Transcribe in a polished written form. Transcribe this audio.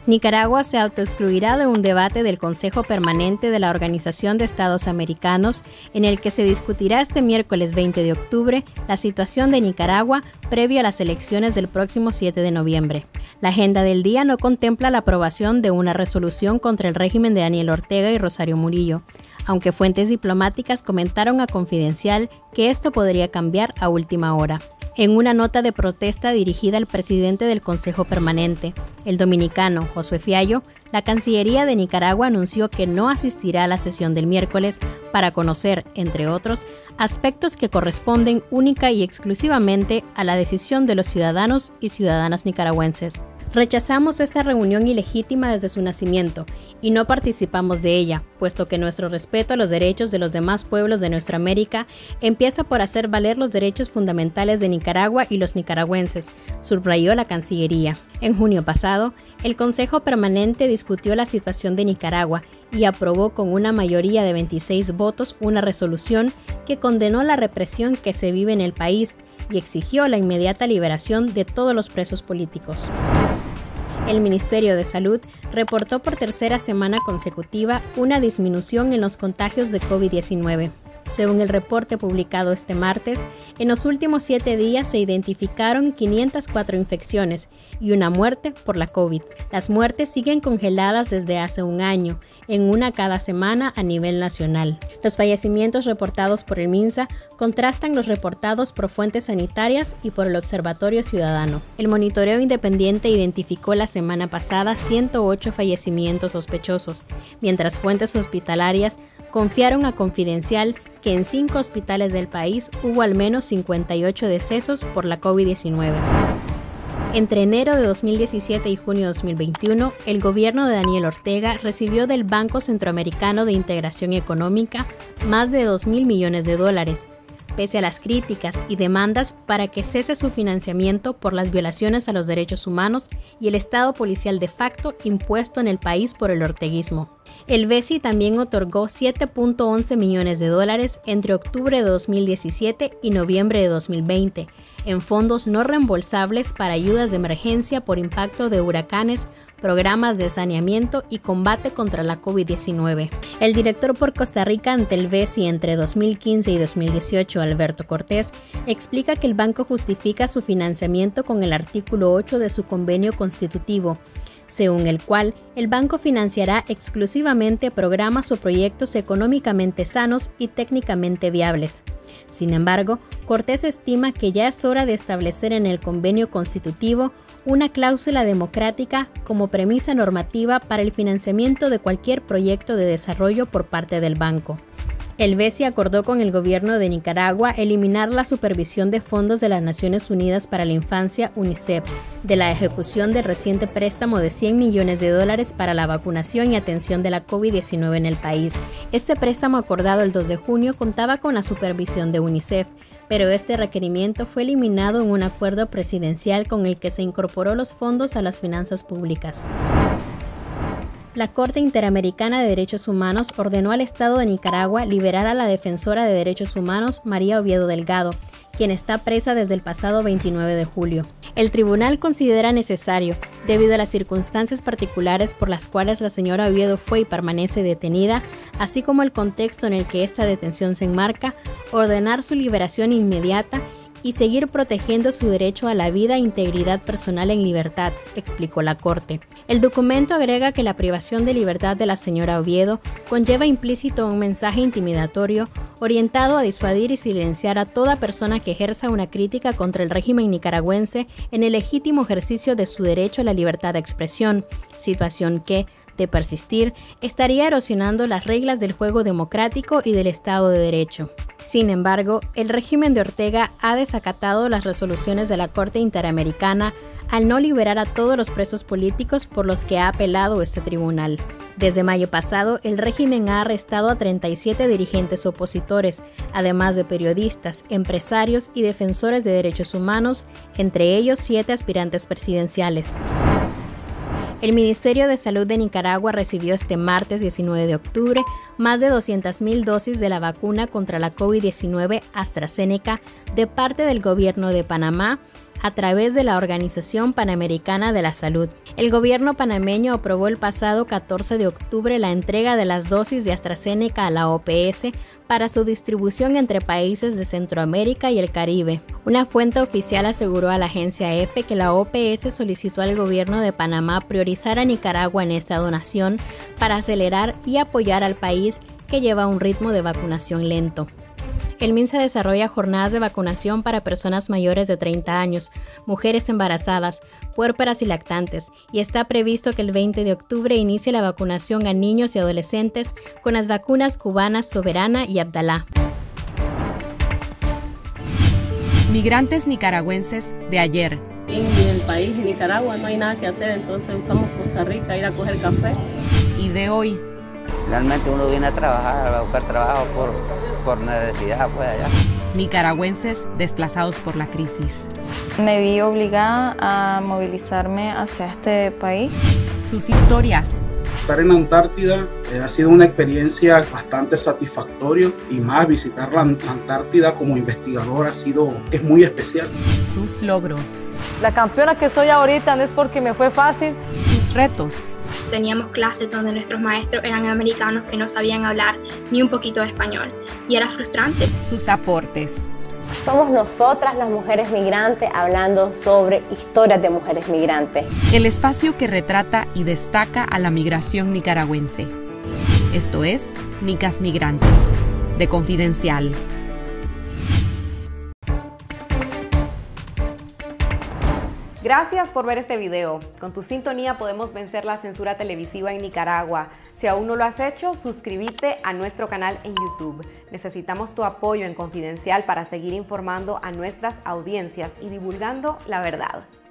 Nicaragua se autoexcluirá de un debate del Consejo Permanente de la Organización de Estados Americanos, en el que se discutirá este miércoles 20 de octubre la situación de Nicaragua previo a las elecciones del próximo 7 de noviembre. La agenda del día no contempla la aprobación de una resolución contra el régimen de Daniel Ortega y Rosario Murillo, aunque fuentes diplomáticas comentaron a Confidencial que esto podría cambiar a última hora. En una nota de protesta dirigida al presidente del Consejo Permanente, el dominicano Josué Fiallo, la Cancillería de Nicaragua anunció que no asistirá a la sesión del miércoles para conocer, entre otros, aspectos que corresponden única y exclusivamente a la decisión de los ciudadanos y ciudadanas nicaragüenses. Rechazamos esta reunión ilegítima desde su nacimiento y no participamos de ella, puesto que nuestro respeto a los derechos de los demás pueblos de nuestra América empieza por hacer valer los derechos fundamentales de Nicaragua y los nicaragüenses, subrayó la Cancillería. En junio pasado, el Consejo Permanente discutió la situación de Nicaragua y aprobó con una mayoría de 26 votos una resolución que condenó la represión que se vive en el país y exigió la inmediata liberación de todos los presos políticos. El Ministerio de Salud reportó por tercera semana consecutiva una disminución en los contagios de COVID-19. Según el reporte publicado este martes, en los últimos 7 días se identificaron 504 infecciones y una muerte por la COVID. Las muertes siguen congeladas desde hace un año, en una cada semana a nivel nacional. Los fallecimientos reportados por el MINSA contrastan los reportados por fuentes sanitarias y por el Observatorio Ciudadano. El monitoreo independiente identificó la semana pasada 108 fallecimientos sospechosos, mientras fuentes hospitalarias confiaron a Confidencial que en 5 hospitales del país hubo al menos 58 decesos por la COVID-19. Entre enero de 2017 y junio de 2021, el gobierno de Daniel Ortega recibió del Banco Centroamericano de Integración Económica más de $2.000 millones, pese a las críticas y demandas para que cese su financiamiento por las violaciones a los derechos humanos y el estado policial de facto impuesto en el país por el orteguismo. El BESI también otorgó $7.11 millones entre octubre de 2017 y noviembre de 2020 en fondos no reembolsables para ayudas de emergencia por impacto de huracanes, programas de saneamiento y combate contra la COVID-19. El director por Costa Rica ante el BESI entre 2015 y 2018, Alberto Cortés, explica que el banco justifica su financiamiento con el artículo 8 de su convenio constitutivo, según el cual el banco financiará exclusivamente programas o proyectos económicamente sanos y técnicamente viables. Sin embargo, Cortés estima que ya es hora de establecer en el convenio constitutivo una cláusula democrática como premisa normativa para el financiamiento de cualquier proyecto de desarrollo por parte del banco. El BESI acordó con el gobierno de Nicaragua eliminar la supervisión de fondos de las Naciones Unidas para la Infancia, UNICEF, de la ejecución del reciente préstamo de $100 millones para la vacunación y atención de la COVID-19 en el país. Este préstamo acordado el 2 de junio contaba con la supervisión de UNICEF, pero este requerimiento fue eliminado en un acuerdo presidencial con el que se incorporó los fondos a las finanzas públicas. La Corte Interamericana de Derechos Humanos ordenó al Estado de Nicaragua liberar a la defensora de derechos humanos María Oviedo Delgado, quien está presa desde el pasado 29 de julio. El tribunal considera necesario, debido a las circunstancias particulares por las cuales la señora Oviedo fue y permanece detenida, así como el contexto en el que esta detención se enmarca, ordenar su liberación inmediata y seguir protegiendo su derecho a la vida e integridad personal en libertad, explicó la Corte. El documento agrega que la privación de libertad de la señora Oviedo conlleva implícito un mensaje intimidatorio orientado a disuadir y silenciar a toda persona que ejerza una crítica contra el régimen nicaragüense en el legítimo ejercicio de su derecho a la libertad de expresión, situación que, de persistir, estaría erosionando las reglas del juego democrático y del Estado de Derecho. Sin embargo, el régimen de Ortega ha desacatado las resoluciones de la Corte Interamericana al no liberar a todos los presos políticos por los que ha apelado este tribunal. Desde mayo pasado, el régimen ha arrestado a 37 dirigentes opositores, además de periodistas, empresarios y defensores de derechos humanos, entre ellos 7 aspirantes presidenciales. El Ministerio de Salud de Nicaragua recibió este martes 19 de octubre más de 200.000 dosis de la vacuna contra la COVID-19 AstraZeneca de parte del gobierno de Panamá, a través de la Organización Panamericana de la Salud. El gobierno panameño aprobó el pasado 14 de octubre la entrega de las dosis de AstraZeneca a la OPS para su distribución entre países de Centroamérica y el Caribe. Una fuente oficial aseguró a la agencia EFE que la OPS solicitó al gobierno de Panamá priorizar a Nicaragua en esta donación para acelerar y apoyar al país que lleva un ritmo de vacunación lento. El MINSA desarrolla jornadas de vacunación para personas mayores de 30 años, mujeres embarazadas, puérperas y lactantes, y está previsto que el 20 de octubre inicie la vacunación a niños y adolescentes con las vacunas cubanas Soberana y Abdalá. Migrantes nicaragüenses de ayer. En el país, en Nicaragua, no hay nada que hacer, entonces buscamos Costa Rica, ir a coger café. Y de hoy. Realmente uno viene a trabajar, a buscar trabajo por necesidad, pues allá. Nicaragüenses desplazados por la crisis. Me vi obligada a movilizarme hacia este país. Sus historias. Estar en Antártida ha sido una experiencia bastante satisfactoria y más visitar la Antártida como investigador es muy especial. Sus logros. La campeona que soy ahorita no es porque me fue fácil. Sus retos. Teníamos clases donde nuestros maestros eran americanos que no sabían hablar ni un poquito de español y era frustrante. Sus aportes. Somos nosotras las mujeres migrantes hablando sobre historias de mujeres migrantes. El espacio que retrata y destaca a la migración nicaragüense. Esto es Nicas Migrantes, de Confidencial. Gracias por ver este video. Con tu sintonía podemos vencer la censura televisiva en Nicaragua. Si aún no lo has hecho, suscríbete a nuestro canal en YouTube. Necesitamos tu apoyo en Confidencial para seguir informando a nuestras audiencias y divulgando la verdad.